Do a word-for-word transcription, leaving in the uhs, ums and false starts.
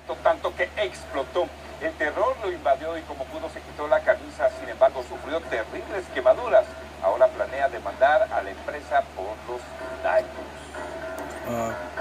impacto tanto que explotó. El terror lo invadió y como pudo se quitó la camisa, sin embargo sufrió terribles quemaduras. Ahora planea demandar a la empresa por los daños. Ah.